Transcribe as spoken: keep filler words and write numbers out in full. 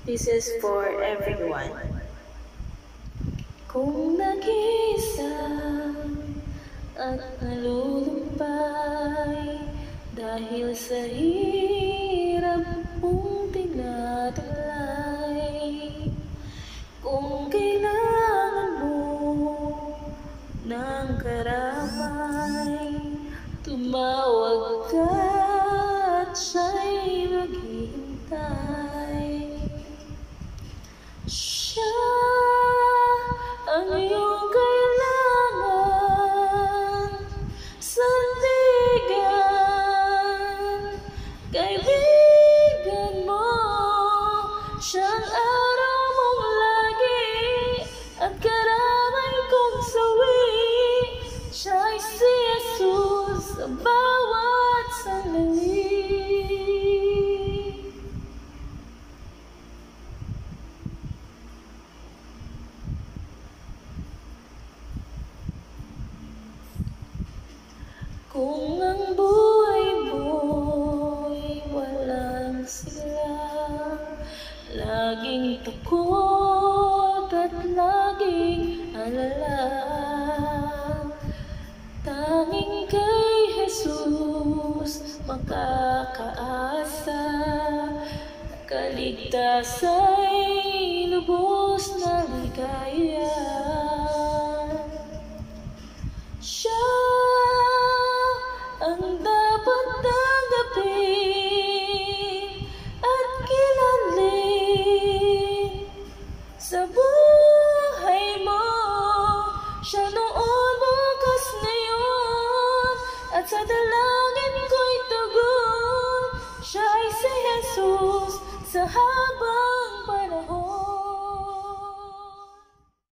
This is for everyone. Kung nag-iisa at nalulumpay dahil sa hirap mong tinatulay, kung kailangan mo ng karamay, tumawag ka at siya'y maghihintay. Siya ang iyong kailangan, sandigan, kaibigan mo. Siyang araw mong lagi at karamay kong sawi. Siya'y si Jesus sa bawat sandali. Kung ang buhay mo'y walang sigla, laging takot at laging alala, tanging kay Jesus makakaasa, kaligtas ay lubos na ligaya.